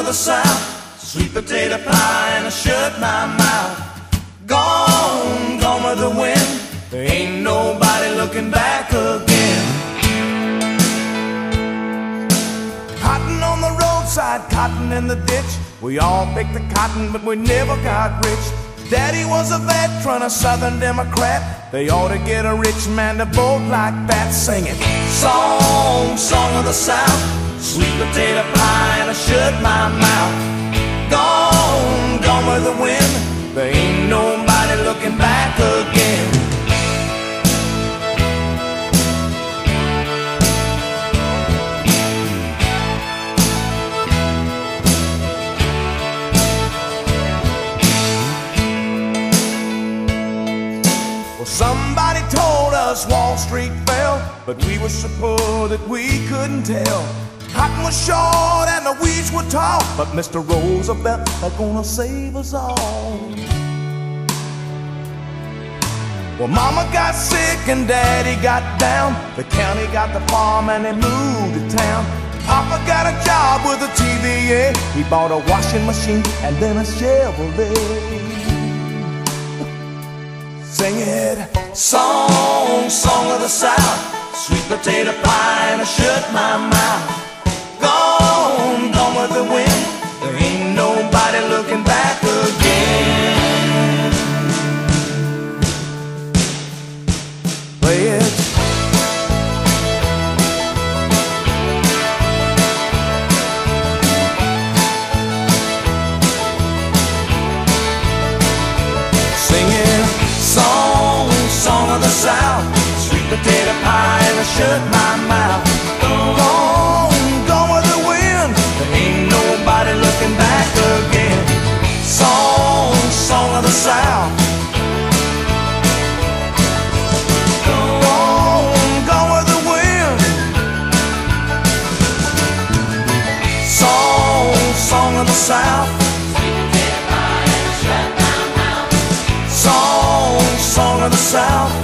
of the South, sweet potato pie and I shut my mouth. Gone, gone with the wind, there ain't nobody looking back again. Cotton on the roadside, cotton in the ditch. We all picked the cotton, but we never got rich. Daddy was a veteran, a Southern Democrat. They ought to get a rich man to vote like that. Singing song, song of the South, sweet potato pie and I shut my mouth. Gone, gone with the wind, there ain't nobody looking back again. Somebody told us Wall Street fell, but we were so poor that we couldn't tell. Cotton was short and the weeds were tall, but Mr. Roosevelt is gonna save us all. Well, Mama got sick and Daddy got down. The county got the farm and they moved to town. Papa got a job with a TVA. He bought a washing machine and then a Chevrolet. Sing it, song, song of the South, sweet potato pie and I shut my mouth. Gone, gone with the wind, there ain't nobody looking back again. Play it. Song of the South, sweet potato pie and I shut my mouth. Gone, gone with the wind, there ain't nobody looking back again. Song, song of the South. Gone, gone with the wind. Song, song of the South. Sweet potato pie and I shut my mouth. Song, song of the South.